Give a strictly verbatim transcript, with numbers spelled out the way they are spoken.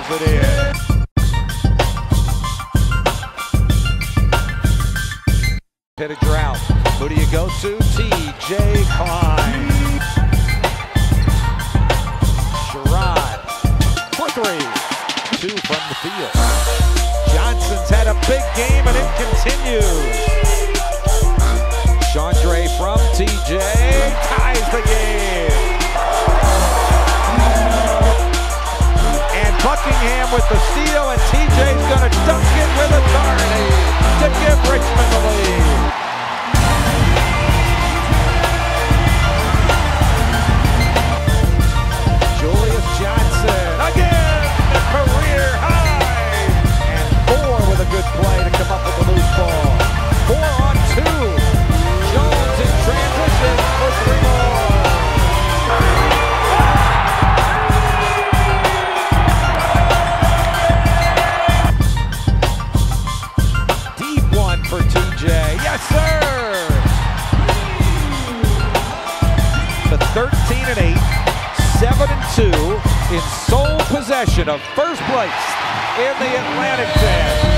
throws it in. Hit a drought. Who do you go to? T J Cline. Sherrod for three. Two from the field. Johnson's had a big game and it continues. Chandre from T J ties the game. And Buckingham with the steal, and T J's gonna dunk it with authority to give Richmond the lead. Julius Johnson again, a career high, and four with a good play to come up with the loose ball. Four on two. Jones in transition for three more. Deep one for T J. Yes, sir. The thirteen and eight, seven and two in sole possession of first place in the Atlantic ten.